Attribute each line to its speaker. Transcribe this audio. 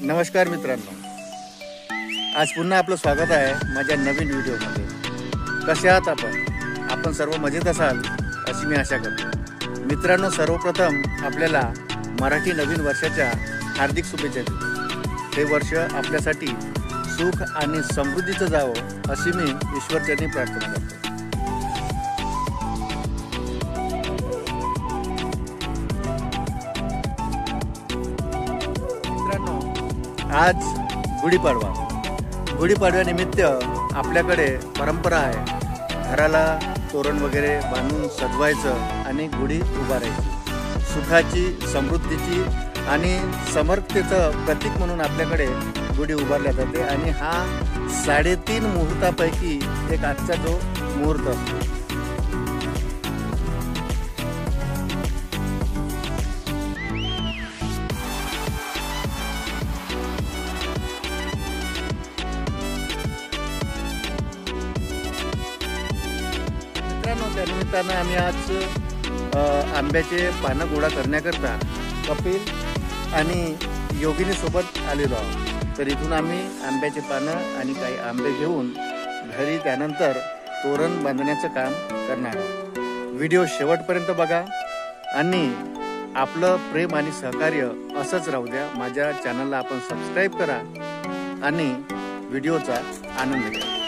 Speaker 1: नमस्कार मित्रांनो, आज पुन्हा आपलं स्वागत आहे माझ्या नवीन व्हिडिओमध्ये। कसे आहात आपण सर्व मजेत असाल अशी मी आशा करतो। मित्रांनो, सर्वप्रथम आपल्याला मराठी नवीन वर्षाच्या हार्दिक शुभेच्छा देतो। हे वर्ष आपल्यासाठी सुख आणि समृद्धीचं जावं अशी मी ईश्वरचरणी प्रार्थना करतो। आज गुढीपाडव्यानिमित्त आपल्याकडे परंपरा आहे, घराला तोरण वगैरे बांधून सजवायचं आणि गुढी उभारायची। सुखाची, समृद्धीची आणि समर्थतेचं प्रतीक म्हणून आपल्याकडे गुढी उभारल्या जाते आणि हा 3.5 मुहूर्तापैकी एक आजचा जो मुहूर्त असतो। त्या निमित्तानं आम्ही आज आंब्याचे पानं गोळा करण्याकरता कपिल आणि योगिनी सोबत आलेलो आहोत। तर इथून आम्ही आंब्याचे पानं आणि काही आंबे घेऊन घरी त्यानंतर तोरण बांधण्याचं काम करणार आहोत। व्हिडिओ शेवटपर्यंत बघा आणि आपलं प्रेम आणि सहकार्य असंच राहू द्या। माझ्या चॅनलला आपण सबस्क्राईब करा आणि व्हिडिओचा आनंद घ्या।